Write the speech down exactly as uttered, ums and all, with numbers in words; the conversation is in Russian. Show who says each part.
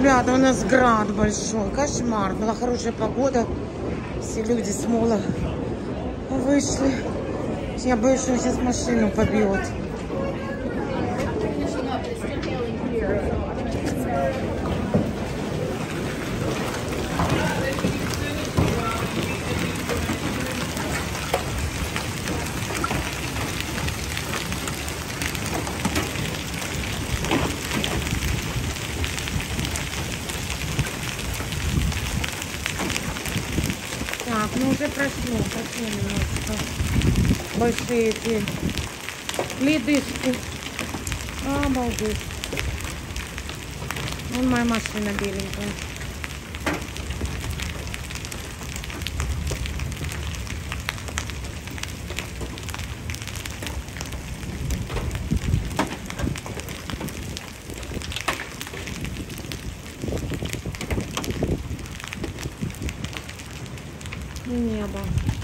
Speaker 1: Ребята, у нас град большой, кошмар. Была хорошая погода, все люди с мола вышли. Я боюсь, что сейчас машину побьет. Так, ну уже прошло, прошло немножко. Большие эти ледышки. Обалдеть. Вон моя машина беленькая. И небо.